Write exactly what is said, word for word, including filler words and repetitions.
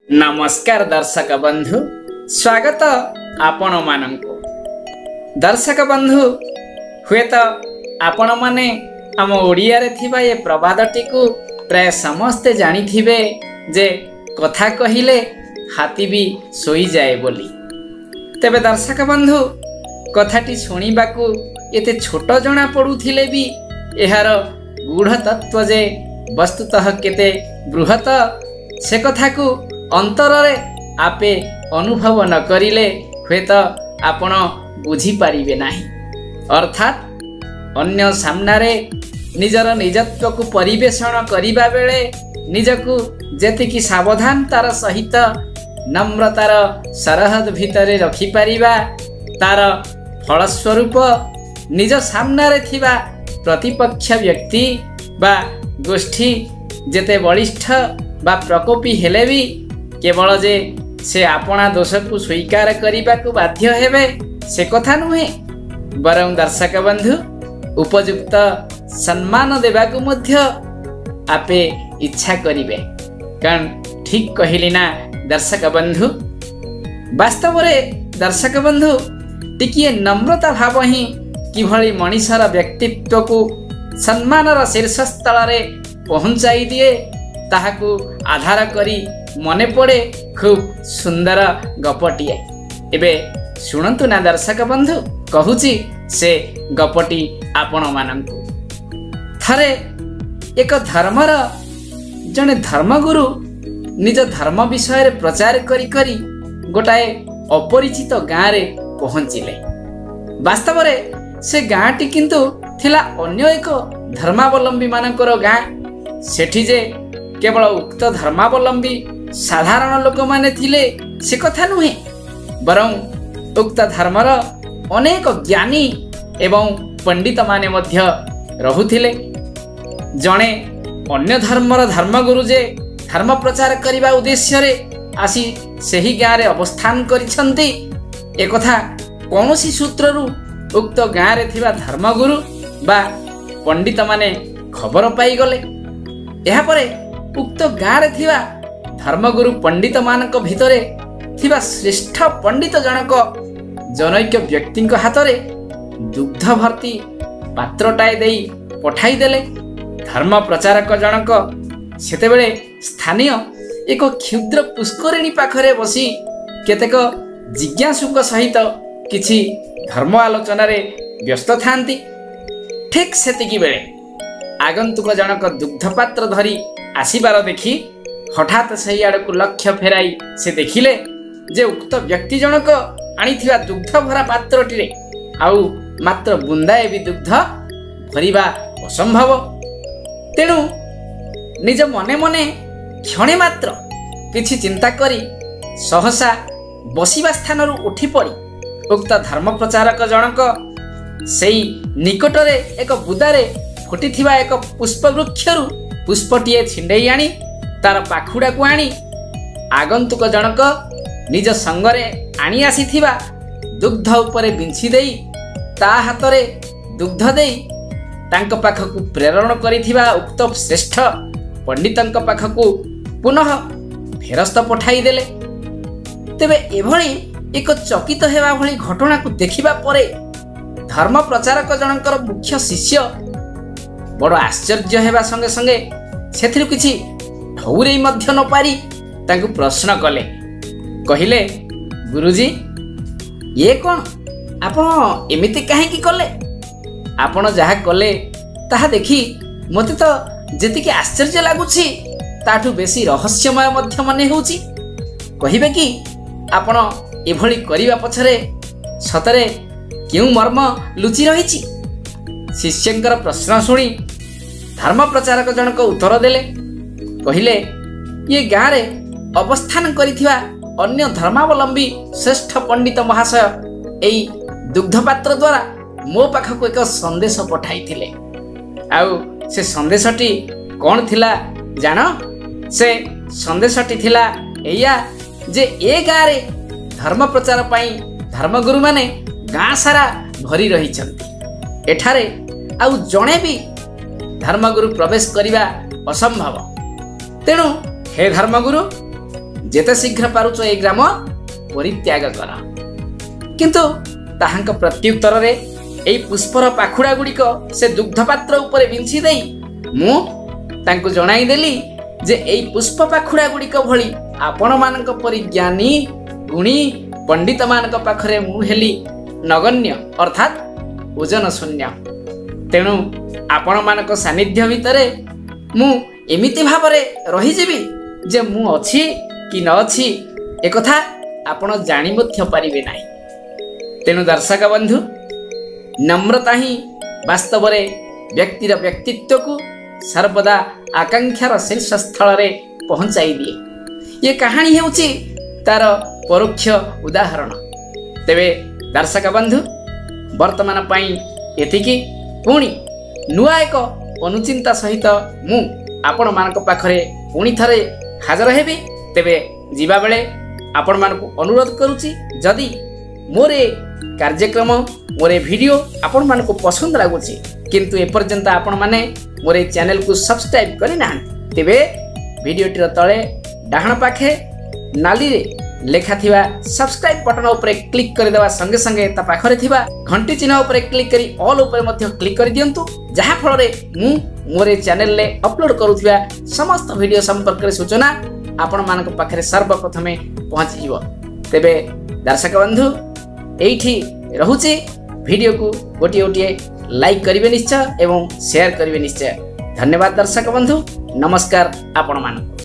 नमस्कार दर्शक बंधु, स्वागत आपण मानंको। दर्शक बंधु, हुए तो आपण माने आम ओडिया रे थिबा ये प्रवादटी को प्राय समस्ते जानी थिबे जे कथा कहिले हाथी भी सोई जाए बोली। तेबे दर्शक बंधु, कथाटी सुनिबाकू एते छोट जना पड़ुथिले भी एहार गूढ़ तत्व जे वस्तुतः केते बृहत से कथा को अंतर रे आपे अनुभव न करिले हुए तो आपण बुझी पारिबे नाही। अर्थात अन्य सामनारे निजर निजत्व को परिवेषण करिबा बेले निजकू जेतिकी सावधानतार सहित नम्रतार सरहद भितरे रखि पारिबा तार फलस्वरूप निज सामनारे थिबा प्रतिपक्ष व्यक्ति बा गोष्ठी जेते बलिष्ठ बा प्रकोपी हेले भी केवल जे से आपना दोष को स्वीकार करने को बाध्य हेबे से कथा नुहे, बरं दर्शक बंधु उपयुक्त सम्मान देवा को मध्य आपे इच्छा करिवे। कारण ठीक कहली ना दर्शक बंधु। वास्तव में दर्शक बंधु टिकिए नम्रता भाव ही किभली मनीषर व्यक्तित्व को सम्मानर शीर्ष स्थल रे पहुंचाई दिए ताहाकू आधार करी मने पड़े खूब सुंदर गपटिए। एबे शुणंतु ना दर्शक बंधु, कहूची से गपटी आपण मानंकु। थरे एक धर्मर जने धर्मगुरु निज धर्म विषय रे प्रचार करी करी गोटाए अपरिचित गाँ रे पहुंचिले। वास्तव रे से गाँटी किंतु थिला अन्य एक धर्मावलंबी मानकर गाँ। सेठी जे केवल उक्त धर्मावलंबी साधारण लोक माने थिले से कथा नुहे, बरं उक्त धर्मर अनेक ज्ञानी एवं पंडित माने मध्य रहुथिले। जणे अन्य धर्मर धर्मगुरु जे धर्म प्रचार करिबा उद्देश्य रे आसी सेही गाँ रे अवस्थान करिसंती एकथा कौनसी सूत्ररू उक्त गाँ रे थिबा धर्मगुरु बा पंडित माने खबर पाई गले। एहा परे उक्त गाँ रे थिबा धर्मगुरु पंडित मानक भितरे थिबा श्रेष्ठ पंडित जनक जनैक्य व्यक्ति हाथ रे दुग्ध भर्ती पात्रटाए देई पठाई देले। धर्म प्रचारक जनक सेतेबेले स्थानीय एक क्षुद्र पुष्करिणी पाखरे बसी केतेक जिज्ञासुक सहित किछि धर्म आलोचना रे व्यस्त थांती। ठीक सेतिकी बेले आगंतुक जनक दुग्ध पात्र धरी आसीबार देखी हठात सही आड़ को लक्ष्य फेराई से देखिले जे उक्त व्यक्ति जनक आनिथिबा दुग्ध भरा पात्रटी आउ मात्र बुंदाए भी दुग्ध भरिबा असंभव। तेणु निज मने मने क्षणे मात्र किछि चिंता करी सहसा बसिबा स्थानरू उठी पड़ी उक्त धर्म प्रचारक जनक सेई निकटरे एक बुदारे फुटिथिबा एक पुष्प वृक्षरू पुष्पटिए छिंडेई आनी तार पाखुड़ा को आनी आगंतुक जनक निज संगरे आनी आसीथिबा दुग्ध उपरे बिंछि देई ता हातरे दुग्ध देई तांक पाखकू प्रेरण करिथिबा उक्त श्रेष्ठ पंडितंक पाखकू पुनः फेरस्त पठाई देले। तेबे एभली एक चकित हेबा भली घटना को देखिबा परे धर्म प्रचारक जनकर मुख्य शिष्य बड़ आश्चर्य हेबा संगे संगे सेथिरु किछि ठौरेई मध्य न पारी तांकु प्रश्न कले। कहिले, गुरुजी ये कौन आपण एमिति काहे की कले? आपण जहा कले ताहा देखी मते तो जेतिके आश्चर्य लागुछि ताठू बेसी रहस्यमय मध्य मने होउछि। कहिबे कि आपण एभली करिबा पछरे सतरे केउ मर्म लुचि रहिछि? शिष्यंकर प्रश्न सुनी धर्म प्रचारक जनक उत्तर देले। कहिले, ये गाँ रे अवस्थान करिथिबा अन्य धर्मावलंबी श्रेष्ठ पंडित महाशय एई दुग्धपात्र द्वारा मो पाखक एक संदेश पठाई थिले। आउ से संदेशटी कौन थिला जान? से संदेशटी थिला एया जे ए गाँ रे धर्म प्रचार पाई धर्मगुरु माने गाँ सारा भरी रही छंती। एठारे आउ जणे भी धर्मगुरु प्रवेश करिबा असंभव। तेणु हे धर्मगुरु जेते शीघ्र पारुछ ए ग्राम परित्याग कर। किंतु ताहांक प्रत्युत्तर रे एई पुष्पर पाखुड़ा गुड़िक से दुग्ध पात्र उपरे बिंछि देई मु तांको जणाई देली जे एई पुष्प पाखुड़ा गुड़िक भली आपण मानक परि ज्ञानी गुणी पंडित मानक पाखरे मु हेली नगण्य अर्थात ओजन शून्य। तेणु आपण मानक सानिध्य भितरे मु एमिति भावरे रही जेबी जे मु अछि कि न अछि एकथा आपण जानि मध्य पारिबे नाही। तेणु दर्शक बंधु नम्रता ही वास्तव रे व्यक्तिर व्यक्तित्व को सर्वदा आकांक्षार शीर्ष स्थल रे पहुंचाई दिए। ये कहानी हेउची तार परोक्ष उदाहरण। तेबे दर्शक बंधु वर्तमान पाई एतिकी पुणी नुआ एक अनुचिंता सहित मु आपण मानक पाखरे पुणी थरे हाजर हेबी। तेबे जीवा बेले आपण मानकु अनुरोध करूची जदि मोरे कार्यक्रम मोरे वीडियो आपण मानकु पसंद लागुची किंतु एपर्यंत आपण माने मोरे चैनल को सब्सक्राइब करि ना तेबे वीडियो टिर तळे डाहण पाखे नाली रे लेखा थिबा सब्सक्राइब बटन ऊपर क्लिक कर देवा संगे संगे ता पाखरे थिबा घंटी चिन्ह ऊपर क्लिक करी ऑल ऊपर मध्य क्लिक कर दियंतु जहा फल रे मु मोरे चैनल ले अपलोड करूथिबा समस्त वीडियो संपर्क रे सूचना आपण मानक पाखरे सर्वप्रथमे पहुंची जिवो। तेबे दर्शक बंधु एठी रहुची वीडियो को गोटी गोटी लाइक करिवे निश्चय एवं शेयर करिवे निश्चय। धन्यवाद दर्शक बंधु, नमस्कार आपण मानक।